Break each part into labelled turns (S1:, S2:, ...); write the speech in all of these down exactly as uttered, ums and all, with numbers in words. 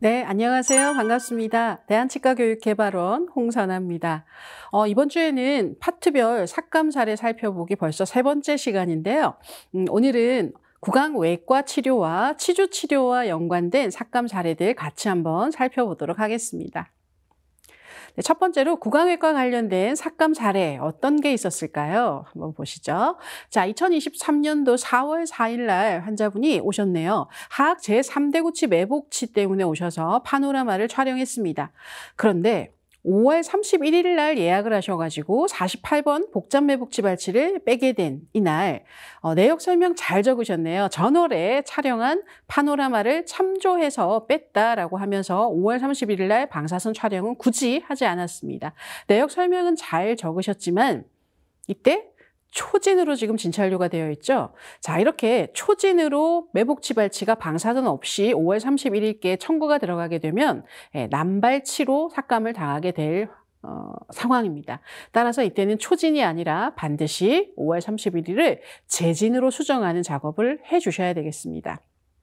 S1: 네, 안녕하세요. 반갑습니다. 대한치과교육개발원 홍선아입니다. 어, 이번 주에는 파트별 삭감 사례 살펴보기 벌써 세 번째 시간인데요. 음, 오늘은 구강외과 치료와 치주 치료와 연관된 삭감 사례들 같이 한번 살펴보도록 하겠습니다. 네, 첫 번째로 구강외과 관련된 삭감 사례 어떤 게 있었을까요? 한번 보시죠. 자, 이천이십삼 년도 사월 사일 날 환자분이 오셨네요. 하악 제삼 대구치 매복치 때문에 오셔서 파노라마를 촬영했습니다. 그런데 오월 삼십일일 날 예약을 하셔가지고 사십팔 번 복잡 매복치 발치를 빼게 된 이날 어, 내역 설명 잘 적으셨네요. 전월에 촬영한 파노라마를 참조해서 뺐다라고 하면서 오월 삼십일일 날 방사선 촬영은 굳이 하지 않았습니다. 내역 설명은 잘 적으셨지만 이때 초진으로 지금 진찰료가 되어 있죠. 자, 이렇게 초진으로 매복치 발치가 방사선 없이 오월 삼십일일께 청구가 들어가게 되면 예, 남발치로 삭감을 당하게 될 어, 상황입니다. 따라서 이때는 초진이 아니라 반드시 오월 삼십일일을 재진으로 수정하는 작업을 해주셔야 되겠습니다.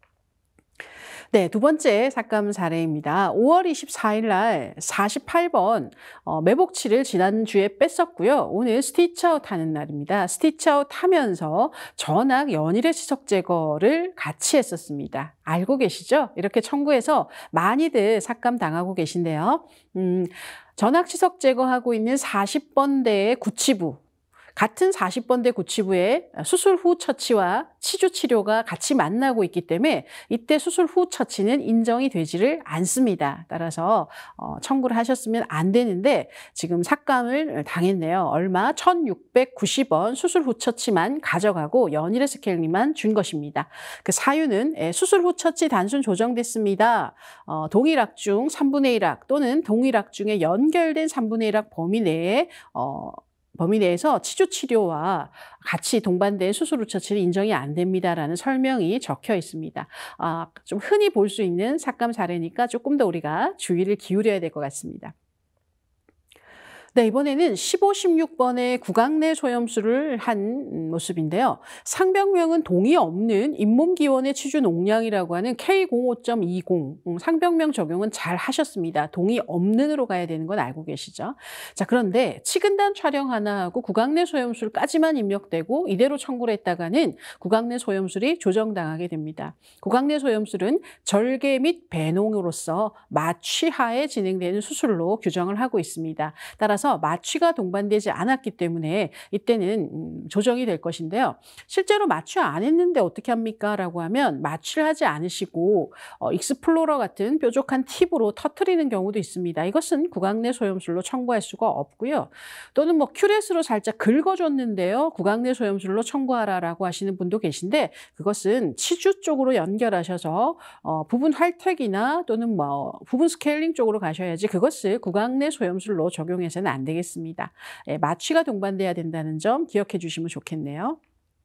S1: 네, 두 번째 삭감 사례입니다. 오월 이십사일 날 사십팔 번 어, 매복치를 지난주에 뺐었고요. 오늘 스티치아웃 하는 날입니다. 스티치아웃 하면서 전악 연일의 치석 제거를 같이 했었습니다. 알고 계시죠? 이렇게 청구해서 많이들 삭감 당하고 계신데요. 음, 전악 치석 제거하고 있는 사십 번대의 구치부, 같은 사십 번대 구치부에 수술 후 처치와 치주 치료가 같이 만나고 있기 때문에 이때 수술 후 처치는 인정이 되지를 않습니다. 따라서 청구를 하셨으면 안 되는데 지금 삭감을 당했네요. 얼마? 천육백구십 원 수술 후 처치만 가져가고 연일의 스케일링만 준 것입니다. 그 사유는 수술 후 처치 단순 조정됐습니다. 어, 동일악 중 삼분의 일악 또는 동일악 중에 연결된 삼분의 일악 범위 내에 어, 범위 내에서 치주 치료와 같이 동반된 수술 후 처치는 인정이 안 됩니다라는 설명이 적혀 있습니다. 아, 좀 흔히 볼 수 있는 삭감 사례니까 조금 더 우리가 주의를 기울여야 될 것 같습니다. 네, 이번에는 십오, 십육 번의 구강내 소염수를 한 모습인데요. 상병명은 동의 없는 잇몸기원의 치주 농량이라고 하는 케이 공오 점 이십, 상병명 적용은 잘 하셨습니다. 동의 없는으로 가야 되는 건 알고 계시죠? 자, 그런데 치근단 촬영 하나하고 구강내 소염술까지만 입력되고 이대로 청구를 했다가는 구강내 소염술이 조정당하게 됩니다. 구강내 소염술은 절개 및 배농으로서 마취하에 진행되는 수술로 규정을 하고 있습니다. 따라서 마취가 동반되지 않았기 때문에 이때는 조정이 될 것인데요. 실제로 마취 안 했는데 어떻게 합니까? 라고 하면 마취를 하지 않으시고 어, 익스플로러 같은 뾰족한 팁으로 터트리는 경우도 있습니다. 이것은 구강내 소염술로 청구할 수가 없고요. 또는 뭐 큐렛으로 살짝 긁어줬는데요. 구강내 소염술로 청구하라라고 하시는 분도 계신데 그것은 치주 쪽으로 연결하셔서 어, 부분 활택이나 또는 뭐 부분 스케일링 쪽으로 가셔야지 그것을 구강내 소염술로 적용해서는 안 되겠습니다. 예, 마취가 동반돼야 된다는 점 기억해 주시면 좋겠네요.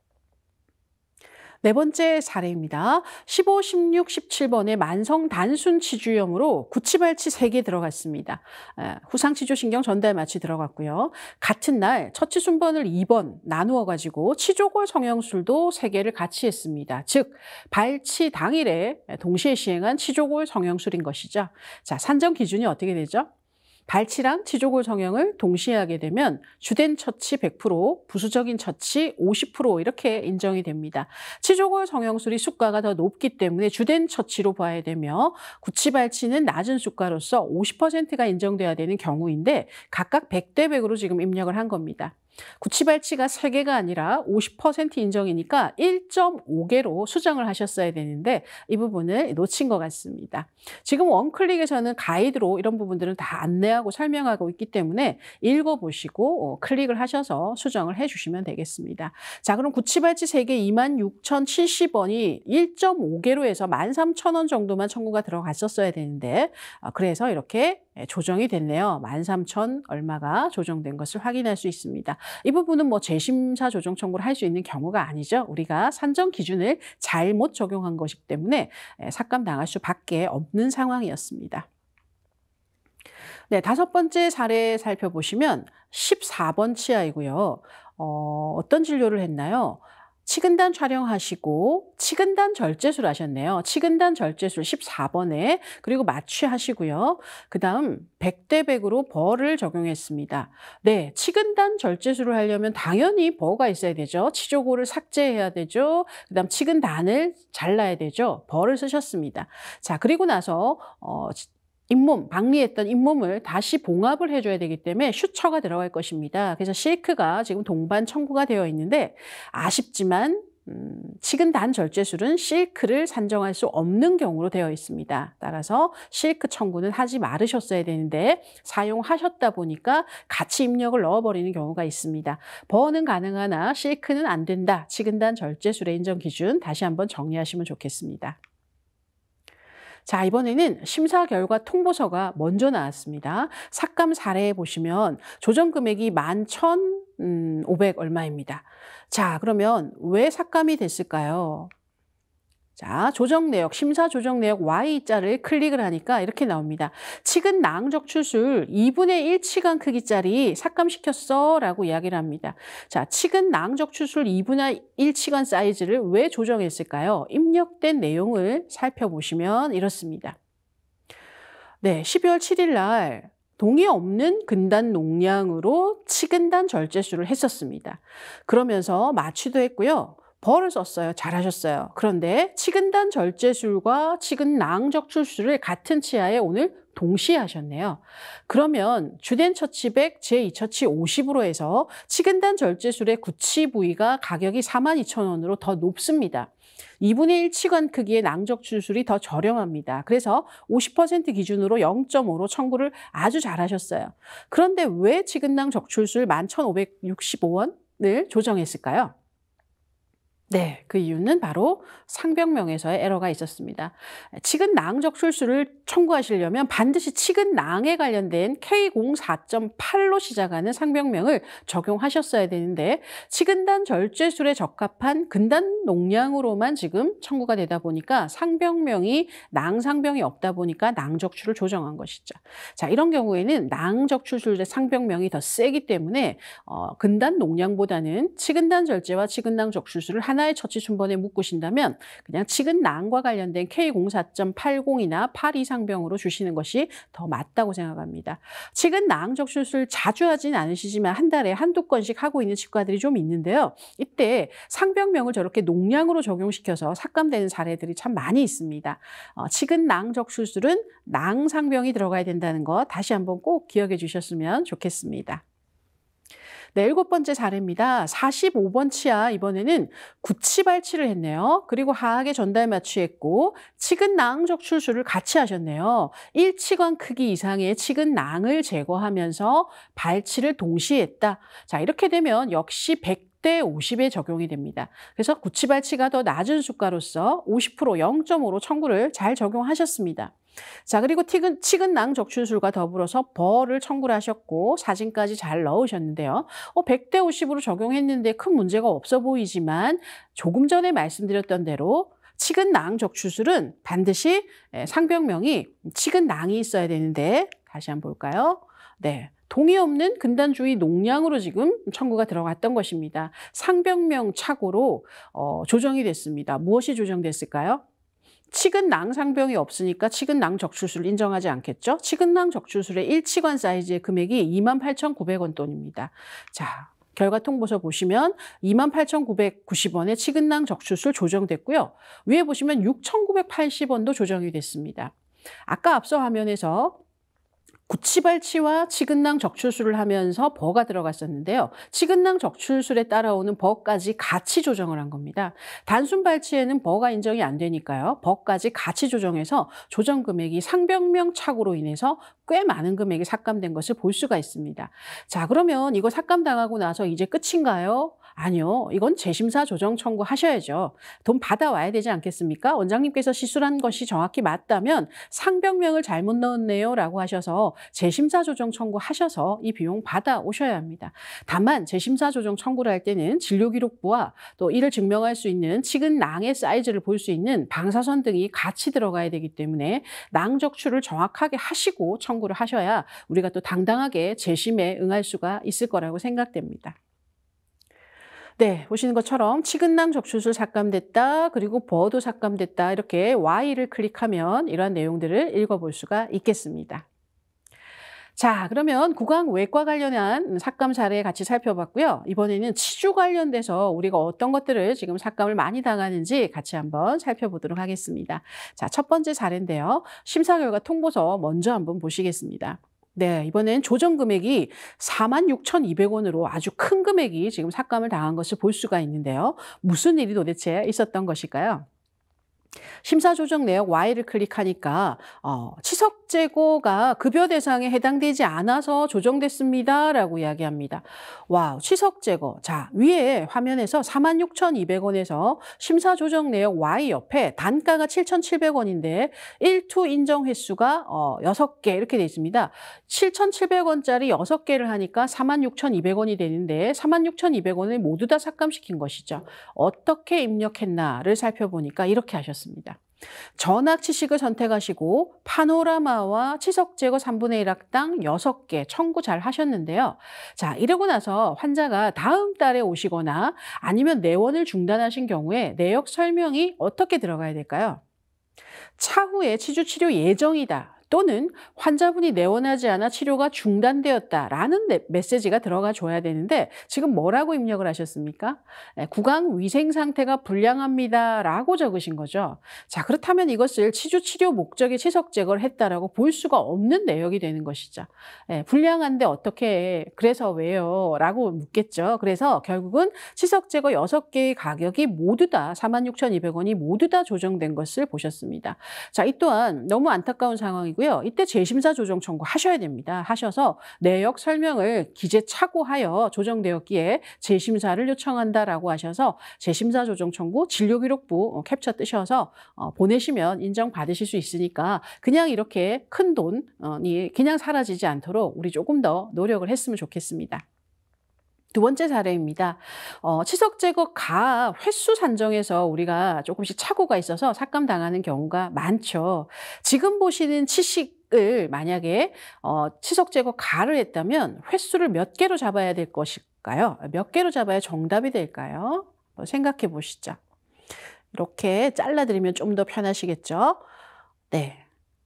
S1: 네 번째 사례입니다. 십오, 십육, 십칠 번의 만성 단순 치주염으로 구치발치 세 개 들어갔습니다. 후상치조신경 전달 마취 들어갔고요. 같은 날 처치 순번을 이 번 나누어 가지고 치조골 성형술도 세 개를 같이 했습니다. 즉 발치 당일에 동시에 시행한 치조골 성형술인 것이죠. 자, 산정 기준이 어떻게 되죠? 발치랑 치조골 성형을 동시에 하게 되면 주된 처치 백 퍼센트, 부수적인 처치 오십 퍼센트 이렇게 인정이 됩니다. 치조골 성형술이 수가가 더 높기 때문에 주된 처치로 봐야 되며 구치발치는 낮은 수가로서 오십 퍼센트가 인정돼야 되는 경우인데 각각 백 대 백으로 지금 입력을 한 겁니다. 구치발치가 세 개가 아니라 오십 퍼센트 인정이니까 일 점 오 개로 수정을 하셨어야 되는데 이 부분을 놓친 것 같습니다. 지금 원클릭에서는 가이드로 이런 부분들은 다 안내하고 설명하고 있기 때문에 읽어보시고 클릭을 하셔서 수정을 해주시면 되겠습니다. 자, 그럼 구치발치 세 개 이만 육천칠십 원이 일 점 오 개로 해서 만 삼천 원 정도만 청구가 들어갔었어야 되는데 그래서 이렇게 조정이 됐네요. 만 삼천 얼마가 조정된 것을 확인할 수 있습니다. 이 부분은 뭐 재심사 조정 청구를 할 수 있는 경우가 아니죠. 우리가 산정 기준을 잘못 적용한 것이기 때문에 삭감 당할 수밖에 없는 상황이었습니다. 네, 다섯 번째 사례 살펴보시면 십사 번 치아이고요. 어, 어떤 진료를 했나요? 치근단 촬영하시고 치근단 절제술 하셨네요. 치근단 절제술 십사 번에 그리고 마취하시고요. 그 다음 백 대 백으로 벌을 적용했습니다. 네, 치근단 절제술을 하려면 당연히 버가 있어야 되죠. 치조골을 삭제해야 되죠. 그 다음 치근단을 잘라야 되죠. 벌을 쓰셨습니다. 자, 그리고 나서 어, 잇몸, 박리했던 잇몸을 다시 봉합을 해줘야 되기 때문에 슈처가 들어갈 것입니다. 그래서 실크가 지금 동반 청구가 되어 있는데 아쉽지만 음, 치근단 절제술은 실크를 산정할 수 없는 경우로 되어 있습니다. 따라서 실크 청구는 하지 말으셨어야 되는데 사용하셨다 보니까 같이 입력을 넣어버리는 경우가 있습니다. 버는 가능하나 실크는 안 된다. 치근단 절제술의 인정 기준 다시 한번 정리하시면 좋겠습니다. 자, 이번에는 심사 결과 통보서가 먼저 나왔습니다. 삭감 사례에 보시면 조정 금액이 만 천오백 얼마입니다. 자, 그러면 왜 삭감이 됐을까요? 자, 조정 내역, 심사 조정 내역 Y자를 클릭을 하니까 이렇게 나옵니다. 치근 낭 적출술 이분의 일 치관 크기짜리 삭감시켰어 라고 이야기를 합니다. 자, 치근 낭 적출술 이분의 일 치관 사이즈를 왜 조정했을까요? 입력된 내용을 살펴보시면 이렇습니다. 네, 십이월 칠일 날 동의 없는 근단 농량으로 치근단 절제술을 했었습니다. 그러면서 마취도 했고요. 벌을 썼어요. 잘하셨어요. 그런데 치근단 절제술과 치근낭 적출술을 같은 치아에 오늘 동시에 하셨네요. 그러면 주된 처치백 제이 처치 오십으로 해서 치근단 절제술의 구치 부위가 가격이 사만 이천 원으로 더 높습니다. 이분의 일 치관 크기의 낭적출술이 더 저렴합니다. 그래서 오십 퍼센트 기준으로 영 점 오로 청구를 아주 잘하셨어요. 그런데 왜 치근낭 적출술 만 천오백육십오 원을 조정했을까요? 네, 그 이유는 바로 상병명에서의 에러가 있었습니다. 치근낭 적출술을 청구하시려면 반드시 치근낭에 관련된 케이 공사 점 팔로 시작하는 상병명을 적용하셨어야 되는데 치근단 절제술에 적합한 근단 농량으로만 지금 청구가 되다 보니까 상병명이 낭상병이 없다 보니까 낭적출을 조정한 것이죠. 자, 이런 경우에는 낭적출술의 상병명이 더 세기 때문에 어, 근단 농량보다는 치근단 절제와 치근낭 적출술을 하나의 처치 순번에 묶으신다면 그냥 치근낭과 관련된 케이 공사 점 팔공이나 팔십이 상병으로 주시는 것이 더 맞다고 생각합니다. 치근낭 적출술 자주 하진 않으시지만 한 달에 한두 건씩 하고 있는 치과들이 좀 있는데요. 이때 상병명을 저렇게 농량으로 적용시켜서 삭감되는 사례들이 참 많이 있습니다. 어, 치근낭 적출술은 낭상병이 들어가야 된다는 거 다시 한번 꼭 기억해 주셨으면 좋겠습니다. 네, 일곱 번째 사례입니다. 사십오 번 치아 이번에는 구치 발치를 했네요. 그리고 하악에 전달 마취했고 치근낭 적출술을 같이 하셨네요. 일 치관 크기 이상의 치근낭을 제거하면서 발치를 동시에 했다. 자, 이렇게 되면 역시 백 대 오십에 적용이 됩니다. 그래서 구치 발치가 더 낮은 수가로서 오십 퍼센트 영 점 오로 청구를 잘 적용하셨습니다. 자, 그리고 치근, 치근낭 적출술과 더불어서 벌을 청구를 하셨고 사진까지 잘 넣으셨는데요. 어, 백 대 오십으로 적용했는데 큰 문제가 없어 보이지만 조금 전에 말씀드렸던 대로 치근낭 적출술은 반드시 상병명이 치근낭이 있어야 되는데 다시 한번 볼까요? 네. 동의 없는 근단주의 농량으로 지금 청구가 들어갔던 것입니다. 상병명 착오로 어, 조정이 됐습니다. 무엇이 조정됐을까요? 치근낭 상병이 없으니까 치근낭 적출술을 인정하지 않겠죠? 치근낭 적출술의 일 치관 사이즈의 금액이 이만 팔천구백 원 돈입니다. 자, 결과 통보서 보시면 이만 팔천구백구십 원에 치근낭 적출술 조정됐고요. 위에 보시면 육천구백팔십 원도 조정이 됐습니다. 아까 앞서 화면에서 구치 발치와 치근낭 적출술을 하면서 버가 들어갔었는데요. 치근낭 적출술에 따라오는 버까지 같이 조정을 한 겁니다. 단순 발치에는 버가 인정이 안 되니까요. 버까지 같이 조정해서 조정 금액이 상병명 착오로 인해서 꽤 많은 금액이 삭감된 것을 볼 수가 있습니다. 자, 그러면 이거 삭감당하고 나서 이제 끝인가요? 아니요. 이건 재심사 조정 청구하셔야죠. 돈 받아와야 되지 않겠습니까? 원장님께서 시술한 것이 정확히 맞다면 상병명을 잘못 넣었네요 라고 하셔서 재심사 조정 청구하셔서 이 비용 받아오셔야 합니다. 다만 재심사 조정 청구를 할 때는 진료기록부와 또 이를 증명할 수 있는 치근낭의 사이즈를 볼 수 있는 방사선 등이 같이 들어가야 되기 때문에 낭 적출을 정확하게 하시고 청구를 하셔야 우리가 또 당당하게 재심에 응할 수가 있을 거라고 생각됩니다. 네, 보시는 것처럼 치근낭 적출술 삭감됐다, 그리고 버도 삭감됐다 이렇게 Y를 클릭하면 이러한 내용들을 읽어볼 수가 있겠습니다. 자, 그러면 구강 외과 관련한 삭감 사례 같이 살펴봤고요. 이번에는 치주 관련돼서 우리가 어떤 것들을 지금 삭감을 많이 당하는지 같이 한번 살펴보도록 하겠습니다. 자, 첫 번째 사례인데요. 심사 결과 통보서 먼저 한번 보시겠습니다. 네, 이번엔 조정 금액이 사만 육천이백 원으로 아주 큰 금액이 지금 삭감을 당한 것을 볼 수가 있는데요. 무슨 일이 도대체 있었던 것일까요? 심사 조정 내역 Y를 클릭하니까 어, 치석 제거가 급여 대상에 해당되지 않아서 조정됐습니다. 라고 이야기합니다. 와우, 치석 제거. 자, 위에 화면에서 사만 육천이백 원에서 심사 조정 내역 Y 옆에 단가가 칠천칠백 원인데 일투 인정 횟수가 어, 여섯 개 이렇게 돼 있습니다. 칠천칠백 원짜리 여섯 개를 하니까 사만 육천이백 원이 되는데 사만 육천이백 원을 모두 다 삭감시킨 것이죠. 어떻게 입력했나를 살펴보니까 이렇게 하셨습니다. 전악 치식을 선택하시고 파노라마와 치석 제거 삼분의 일 학당 여섯 개 청구 잘 하셨는데요. 자, 이러고 나서 환자가 다음 달에 오시거나 아니면 내원을 중단하신 경우에 내역 설명이 어떻게 들어가야 될까요? 차후에 치주 치료 예정이다. 또는 환자분이 내원하지 않아 치료가 중단되었다라는 메시지가 들어가 줘야 되는데 지금 뭐라고 입력을 하셨습니까? 구강 위생 상태가 불량합니다라고 적으신 거죠. 자, 그렇다면 이것을 치주 치료 목적의 치석 제거를 했다라고 볼 수가 없는 내역이 되는 것이죠. 예, 불량한데 어떻게 해? 그래서 왜요? 라고 묻겠죠. 그래서 결국은 치석 제거 여섯 개의 가격이 모두 다 사만 육천이백 원이 모두 다 조정된 것을 보셨습니다. 자, 이 또한 너무 안타까운 상황이고요. 이때 재심사 조정 청구하셔야 됩니다. 하셔서 내역 설명을 기재 착오하여 조정되었기에 재심사를 요청한다라고 하셔서 재심사 조정 청구 진료기록부 캡처 뜨셔서 보내시면 인정받으실 수 있으니까 그냥 이렇게 큰 돈이 그냥 사라지지 않도록 우리 조금 더 노력을 했으면 좋겠습니다. 두 번째 사례입니다. 어, 치석 제거 가 횟수 산정에서 우리가 조금씩 착오가 있어서 삭감당하는 경우가 많죠. 지금 보시는 치식을 만약에 어, 치석 제거 가를 했다면 횟수를 몇 개로 잡아야 될 것일까요? 몇 개로 잡아야 정답이 될까요? 생각해 보시죠. 이렇게 잘라드리면 좀 더 편하시겠죠? 네,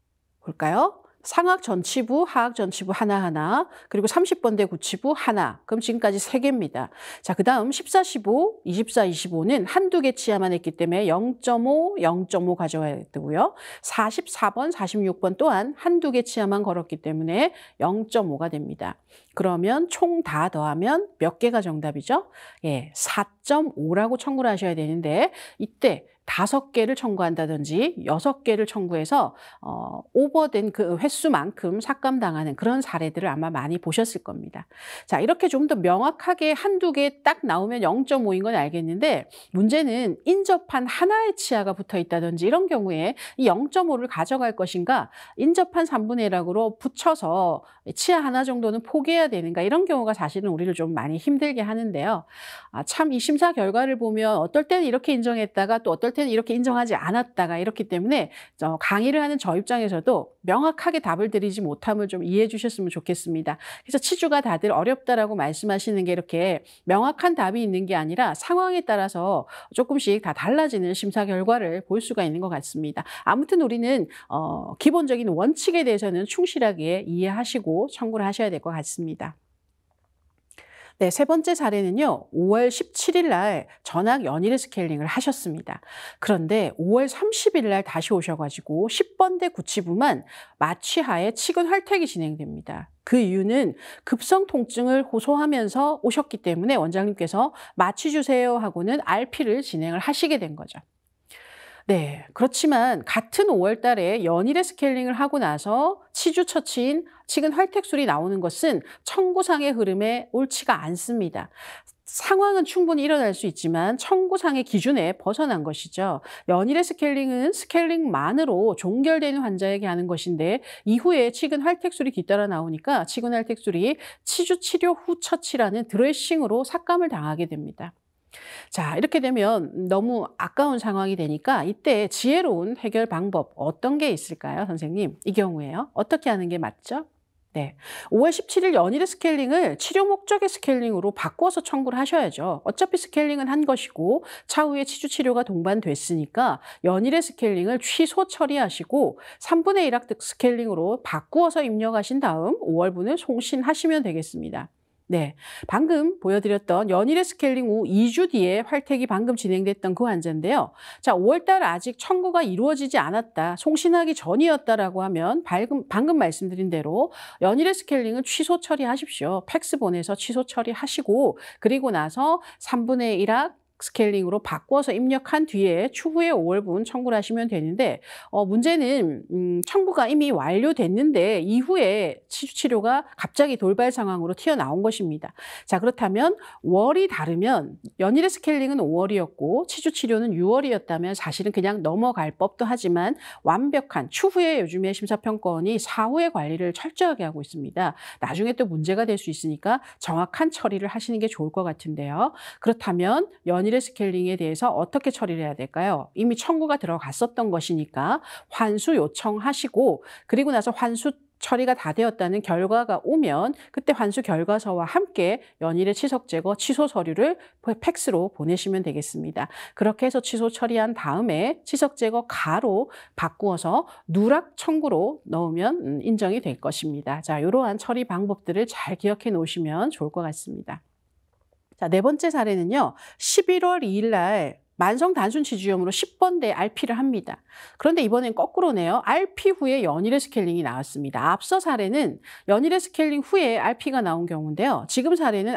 S1: 볼까요? 상악 전치부, 하악 전치부 하나하나, 그리고 삼십 번대 구치부 하나. 그럼 지금까지 세 개입니다. 자, 그 다음 십사, 십오, 이십사, 이십오는 한두 개 치야만 했기 때문에 영 점 오, 영 점 오 가져와야 되고요. 사십사 번, 사십육 번 또한 한두 개 치야만 걸었기 때문에 영 점 오가 됩니다. 그러면 총 다 더하면 몇 개가 정답이죠? 예, 사 점 오라고 청구를 하셔야 되는데 이때 다섯 개를 청구한다든지 여섯 개를 청구해서 어, 오버된 그 횟수만큼 삭감당하는 그런 사례들을 아마 많이 보셨을 겁니다. 자, 이렇게 좀 더 명확하게 한두 개 딱 나오면 영 점 오인 건 알겠는데 문제는 인접한 하나의 치아가 붙어 있다든지 이런 경우에 이 영 점 오를 가져갈 것인가 인접한 삼분의 일학으로 붙여서 치아 하나 정도는 포기해야 되는가 이런 경우가 사실은 우리를 좀 많이 힘들게 하는데요. 아, 참 이 심사 결과를 보면 어떨 때는 이렇게 인정했다가 또 어떨 때는 이렇게 인정하지 않았다가 이렇기 때문에 강의를 하는 저 입장에서도 명확하게 답을 드리지 못함을 좀 이해해 주셨으면 좋겠습니다. 그래서 치주가 다들 어렵다라고 말씀하시는 게 이렇게 명확한 답이 있는 게 아니라 상황에 따라서 조금씩 다 달라지는 심사 결과를 볼 수가 있는 것 같습니다. 아무튼 우리는 어, 기본적인 원칙에 대해서는 충실하게 이해하시고 청구를 하셔야 될 것 같습니다. 네, 세 번째 사례는요. 오월 십칠일 날 전악 연일의 스케일링을 하셨습니다. 그런데 오월 삼십일 날 다시 오셔가지고 십 번대 구치부만 마취하에 치근 활택이 진행됩니다. 그 이유는 급성 통증을 호소하면서 오셨기 때문에 원장님께서 마취 주세요 하고는 알피를 진행을 하시게 된 거죠. 네, 그렇지만 같은 오월 달에 연일의 스케일링을 하고 나서 치주 처치인 치근 활택술이 나오는 것은 청구상의 흐름에 옳지가 않습니다. 상황은 충분히 일어날 수 있지만 청구상의 기준에 벗어난 것이죠. 연일의 스케일링은 스케일링만으로 종결되는 환자에게 하는 것인데 이후에 치근 활택술이 뒤따라 나오니까 치근 활택술이 치주 치료 후 처치라는 드레싱으로 삭감을 당하게 됩니다. 자, 이렇게 되면 너무 아까운 상황이 되니까 이때 지혜로운 해결 방법 어떤 게 있을까요, 선생님? 이 경우에요. 어떻게 하는 게 맞죠? 네. 오월 십칠일 연일의 스케일링을 치료 목적의 스케일링으로 바꿔서 청구를 하셔야죠. 어차피 스케일링은 한 것이고 차후에 치주 치료가 동반됐으니까 연일의 스케일링을 취소 처리하시고 삼분의 일 학 스케일링으로 바꾸어서 입력하신 다음 오월분을 송신하시면 되겠습니다. 네, 방금 보여드렸던 연일의 스케일링 후 이 주 뒤에 활택이 방금 진행됐던 그 환자인데요. 자, 오월달 아직 청구가 이루어지지 않았다, 송신하기 전이었다라고 하면 방금, 방금 말씀드린 대로 연일의 스케일링은 취소 처리하십시오. 팩스 보내서 취소 처리하시고 그리고 나서 삼분의 일 학 스케일링으로 바꿔서 입력한 뒤에 추후에 오월분 청구를 하시면 되는데 어, 문제는 음, 청구가 이미 완료됐는데 이후에 치주 치료가 갑자기 돌발 상황으로 튀어나온 것입니다. 자, 그렇다면 월이 다르면 연일의 스케일링은 오월이었고 치주 치료는 유월이었다면 사실은 그냥 넘어갈 법도 하지만 완벽한 추후에 요즘에 심사평가원이 사후의 관리를 철저하게 하고 있습니다. 나중에 또 문제가 될 수 있으니까 정확한 처리를 하시는 게 좋을 것 같은데요. 그렇다면 연일 연일의 스케일링에 대해서 어떻게 처리를 해야 될까요? 이미 청구가 들어갔었던 것이니까 환수 요청하시고 그리고 나서 환수 처리가 다 되었다는 결과가 오면 그때 환수 결과서와 함께 연일의 치석 제거 취소 서류를 팩스로 보내시면 되겠습니다. 그렇게 해서 취소 처리한 다음에 치석 제거 가로 바꾸어서 누락 청구로 넣으면 인정이 될 것입니다. 자, 이러한 처리 방법들을 잘 기억해 놓으시면 좋을 것 같습니다. 자, 네 번째 사례는요. 십일월 이일 날 만성 단순 치주염으로 십 번대 알피를 합니다. 그런데 이번엔 거꾸로네요. 알피 후에 연일의 스케일링이 나왔습니다. 앞서 사례는 연일의 스케일링 후에 알피가 나온 경우인데요. 지금 사례는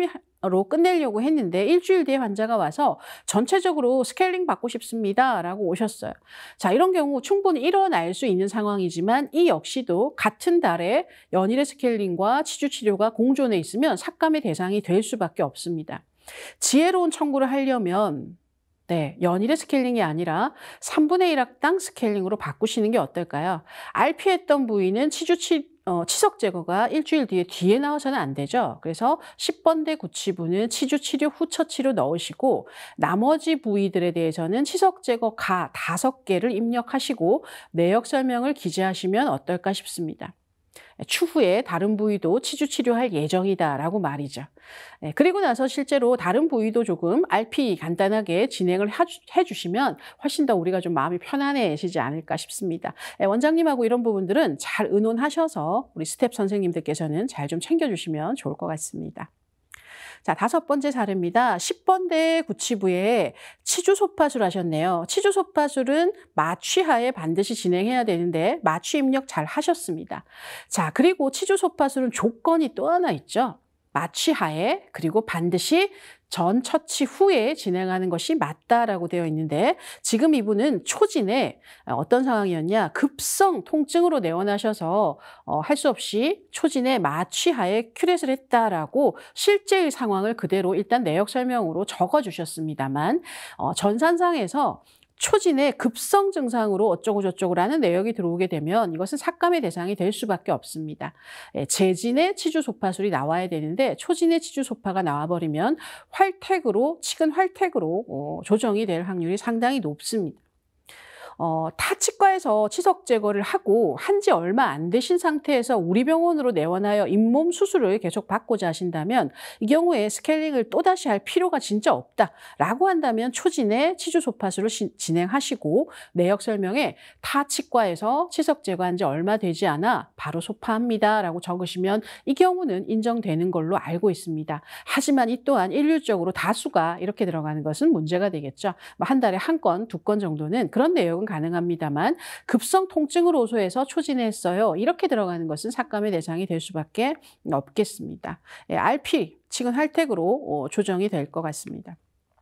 S1: 알피로 끝내려고 했는데 일주일 뒤에 환자가 와서 전체적으로 스케일링 받고 싶습니다 라고 오셨어요. 자, 이런 경우 충분히 일어날 수 있는 상황이지만 이 역시도 같은 달에 연일의 스케일링과 치주 치료가 공존해 있으면 삭감의 대상이 될 수밖에 없습니다. 지혜로운 청구를 하려면 네, 연일의 스케일링이 아니라 삼분의 일 학당 스케일링으로 바꾸시는 게 어떨까요? 알피했던 부위는 치주 치, 어, 치석 제거가 일주일 뒤에 뒤에 나와서는 안 되죠. 그래서 십 번대 구치부는 치주 치료 후 처치로 넣으시고 나머지 부위들에 대해서는 치석 제거 가 다섯 개를 입력하시고 내역 설명을 기재하시면 어떨까 싶습니다. 추후에 다른 부위도 치주 치료할 예정이다라고 말이죠. 네, 그리고 나서 실제로 다른 부위도 조금 알피 간단하게 진행을 해주시면 훨씬 더 우리가 좀 마음이 편안해지지 않을까 싶습니다. 네, 원장님하고 이런 부분들은 잘 의논하셔서 우리 스텝 선생님들께서는 잘 좀 챙겨주시면 좋을 것 같습니다. 자, 다섯 번째 사례입니다. 십 번대 구치부에 치주 소파술 하셨네요. 치주 소파술은 마취하에 반드시 진행해야 되는데 마취 입력 잘 하셨습니다. 자, 그리고 치주 소파술은 조건이 또 하나 있죠. 마취하에 그리고 반드시 전 처치 후에 진행하는 것이 맞다라고 되어 있는데 지금 이분은 초진에 어떤 상황이었냐, 급성 통증으로 내원하셔서 어, 할 수 없이 초진에 마취하에 큐렛을 했다라고 실제의 상황을 그대로 일단 내역 설명으로 적어주셨습니다만 어, 전산상에서 초진의 급성 증상으로 어쩌고 저쩌고라는 내역이 들어오게 되면 이것은 삭감의 대상이 될 수밖에 없습니다. 예, 재진의 치주 소파술이 나와야 되는데 초진의 치주 소파가 나와버리면 활택으로, 치근 활택으로 어, 조정이 될 확률이 상당히 높습니다. 어, 타 치과에서 치석 제거를 하고 한지 얼마 안 되신 상태에서 우리 병원으로 내원하여 잇몸 수술을 계속 받고자 하신다면 이 경우에 스케일링을 또다시 할 필요가 진짜 없다라고 한다면 초진의 치주 소파술을 시, 진행하시고 내역 설명에 타 치과에서 치석 제거한 지 얼마 되지 않아 바로 소파합니다 라고 적으시면 이 경우는 인정되는 걸로 알고 있습니다. 하지만 이 또한 일률적으로 다수가 이렇게 들어가는 것은 문제가 되겠죠. 한 달에 한 건, 두 건 정도는 그런 내역은 가능합니다만 급성 통증으로 호소해서 초진했어요. 이렇게 들어가는 것은 삭감의 대상이 될 수밖에 없겠습니다. 예, 알피, 치근 활택으로 어, 조정이 될 것 같습니다.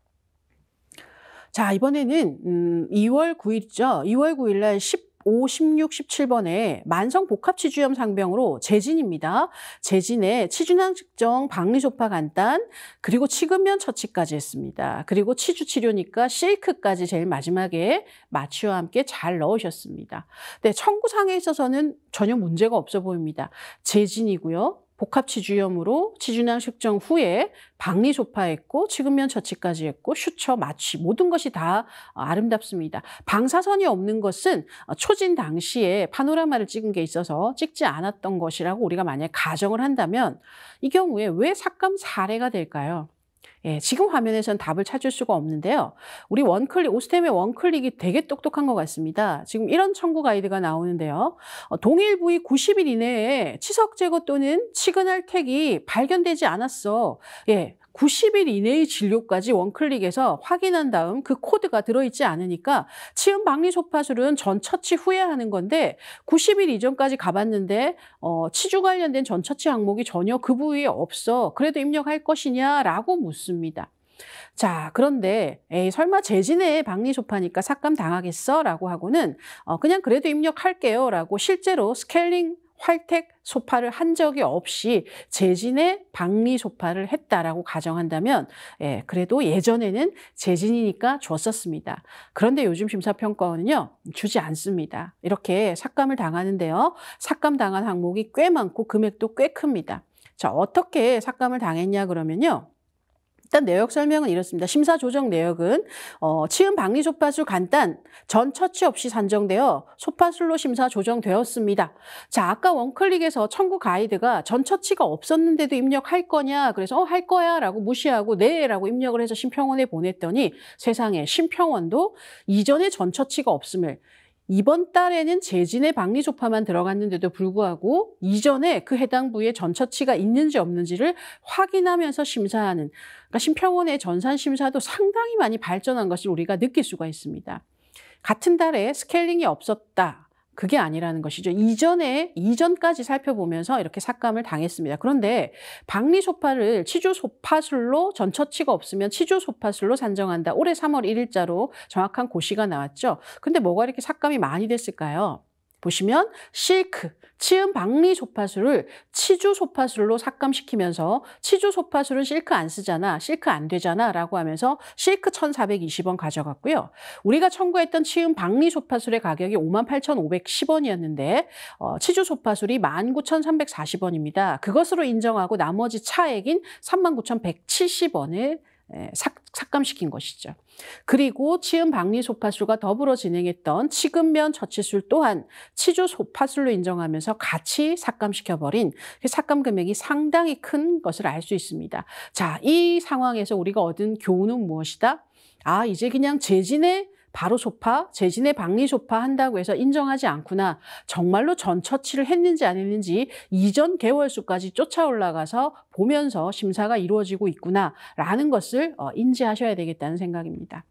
S1: 자, 이번에는 음, 이월 구일이죠. 이월 구일 날 십오, 십육, 십칠 번에 만성 복합치주염 상병으로 재진입니다. 재진에 치주낭 측정, 박리소파 간단, 그리고 치근면 처치까지 했습니다. 그리고 치주 치료니까 실크까지 제일 마지막에 마취와 함께 잘 넣으셨습니다. 네, 청구상에 있어서는 전혀 문제가 없어 보입니다. 재진이고요. 복합치주염으로 치주낭 측정 후에 박리소파했고 치근면 처치까지 했고 슈처, 마취 모든 것이 다 아름답습니다. 방사선이 없는 것은 초진 당시에 파노라마를 찍은 게 있어서 찍지 않았던 것이라고 우리가 만약에 가정을 한다면 이 경우에 왜 삭감 사례가 될까요? 예, 지금 화면에서는 답을 찾을 수가 없는데요. 우리 원클릭, 오스템의 원클릭이 되게 똑똑한 것 같습니다. 지금 이런 청구 가이드가 나오는데요. 어, 동일 부위 구십 일 이내에 치석 제거 또는 치근할 택이 발견되지 않았어. 예, 구십 일 이내의 진료까지 원클릭에서 확인한 다음 그 코드가 들어있지 않으니까 치음 박리 소파술은 전 처치 후에 하는 건데 구십 일 이전까지 가봤는데 어, 치주 관련된 전 처치 항목이 전혀 그 부위에 없어. 그래도 입력할 것이냐라고 묻습니다. 자, 그런데 에이, 설마 재진의 박리 소파니까 삭감 당하겠어? 라고 하고는 어, 그냥 그래도 입력할게요 라고 실제로 스케일링 활택 소파를 한 적이 없이 재진의 박리 소파를 했다라고 가정한다면 예, 그래도 예전에는 재진이니까 줬었습니다. 그런데 요즘 심사평가원은요 주지 않습니다. 이렇게 삭감을 당하는데요. 삭감 당한 항목이 꽤 많고 금액도 꽤 큽니다. 자, 어떻게 삭감을 당했냐 그러면요. 일단 내역 설명은 이렇습니다. 심사 조정 내역은 어, 치음 박리 소파술 간단, 전 처치 없이 산정되어 소파술로 심사 조정되었습니다. 자, 아까 원클릭에서 청구 가이드가 전 처치가 없었는데도 입력할 거냐? 그래서 어, 할 거야 라고 무시하고 네 라고 입력을 해서 심평원에 보냈더니 세상에 심평원도 이전에 전 처치가 없음을 이번 달에는 재진의 박리 소파만 들어갔는데도 불구하고 이전에 그 해당 부위에 전 처치가 있는지 없는지를 확인하면서 심사하는 그러니까 심평원의 전산 심사도 상당히 많이 발전한 것을 우리가 느낄 수가 있습니다. 같은 달에 스케일링이 없었다. 그게 아니라는 것이죠. 이전에, 이전까지 살펴보면서 이렇게 삭감을 당했습니다. 그런데 박리 소파를 치주 소파술로 전 처치가 없으면 치주 소파술로 산정한다. 올해 삼월 일일자로 정확한 고시가 나왔죠. 근데 뭐가 이렇게 삭감이 많이 됐을까요? 보시면 실크, 치음 박리 소파술을 치주 소파술로 삭감시키면서 치주 소파술은 실크 안 쓰잖아, 실크 안 되잖아 라고 하면서 실크 천사백이십 원 가져갔고요. 우리가 청구했던 치음 박리 소파술의 가격이 오만 팔천오백십 원이었는데 어, 치주 소파술이 만 구천삼백사십 원입니다. 그것으로 인정하고 나머지 차액인 삼만 구천백칠십 원을 예, 삭, 삭감시킨 것이죠. 그리고 치음 박리 소파술과 더불어 진행했던 치근면 처치술 또한 치주 소파술로 인정하면서 같이 삭감시켜버린 그 삭감 금액이 상당히 큰 것을 알 수 있습니다. 자, 이 상황에서 우리가 얻은 교훈은 무엇이다? 아, 이제 그냥 재진의 바로 소파, 재진의 박리 소파 한다고 해서 인정하지 않구나. 정말로 전 처치를 했는지 안 했는지 이전 개월수까지 쫓아 올라가서 보면서 심사가 이루어지고 있구나 라는 것을 인지하셔야 되겠다는 생각입니다.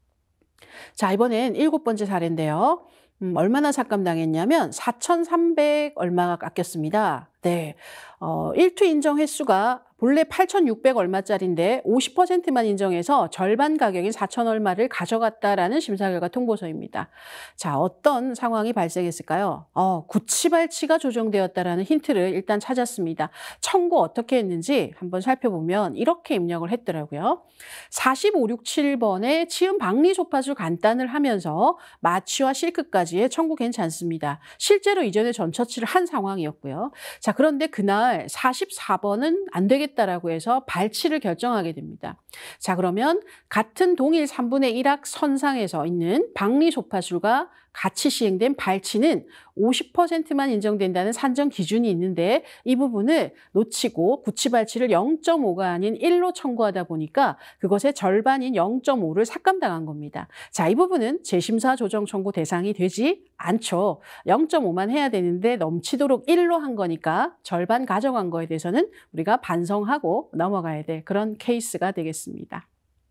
S1: 자, 이번엔 일곱 번째 사례인데요. 음, 얼마나 삭감당했냐면 사천삼백 얼마가 깎였습니다. 네, 어, 일투 인정 횟수가 본래 팔천육백 얼마짜리인데 오십 퍼센트만 인정해서 절반 가격인 사천 얼마를 가져갔다라는 심사 결과 통보서입니다. 자, 어떤 상황이 발생했을까요? 어, 구치발치가 조정되었다라는 힌트를 일단 찾았습니다. 청구 어떻게 했는지 한번 살펴보면 이렇게 입력을 했더라고요. 사십오육칠 번에 치음 박리 소파술 간단을 하면서 마취와 실크까지의 청구 괜찮습니다. 실제로 이전에 전 처치를 한 상황이었고요. 자, 그런데 그날 사십사 번은 안 되겠다라고 해서 발치를 결정하게 됩니다. 자, 그러면 같은 동일 삼분의 일학 선상에서 있는 박리 소파술과 같이 시행된 발치는 오십 퍼센트만 인정된다는 산정 기준이 있는데 이 부분을 놓치고 구치발치를 영 점 오가 아닌 일로 청구하다 보니까 그것의 절반인 영 점 오를 삭감당한 겁니다. 자, 이 부분은 재심사 조정 청구 대상이 되지 않죠. 영 점 오만 해야 되는데 넘치도록 일로 한 거니까 절반 가져간 거에 대해서는 우리가 반성하고 넘어가야 될 그런 케이스가 되겠습니다.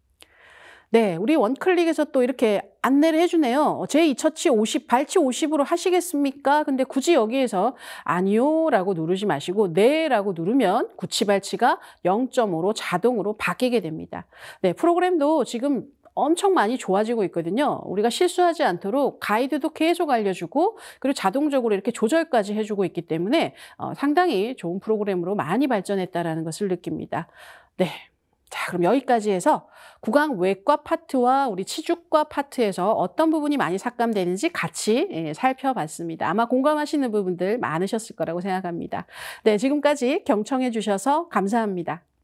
S1: 네, 우리 원클릭에서 또 이렇게 안내를 해주네요. 제이 처치 오십, 발치 오십으로 하시겠습니까? 근데 굳이 여기에서 아니요 라고 누르지 마시고 네 라고 누르면 구치발치가 영 점 오로 자동으로 바뀌게 됩니다. 네, 프로그램도 지금 엄청 많이 좋아지고 있거든요. 우리가 실수하지 않도록 가이드도 계속 알려주고 그리고 자동적으로 이렇게 조절까지 해주고 있기 때문에 어, 상당히 좋은 프로그램으로 많이 발전했다는 것을 느낍니다. 네. 자, 그럼 여기까지 해서 구강 외과 파트와 우리 치주과 파트에서 어떤 부분이 많이 삭감되는지 같이 예, 살펴봤습니다. 아마 공감하시는 부분들 많으셨을 거라고 생각합니다. 네, 지금까지 경청해 주셔서 감사합니다.